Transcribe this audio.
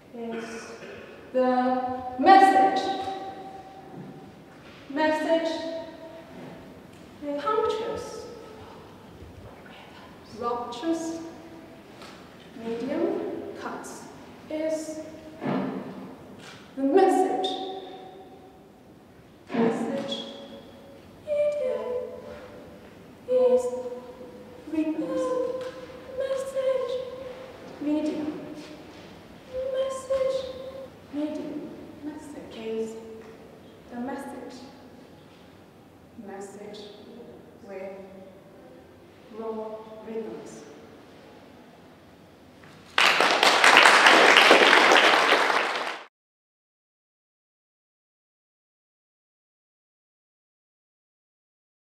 is the message. Message, punctuous, ruptures, medium, cuts, is the message. Message, medium, is weakness. Message, medium, message, medium, message is the message. Message with raw rhythms.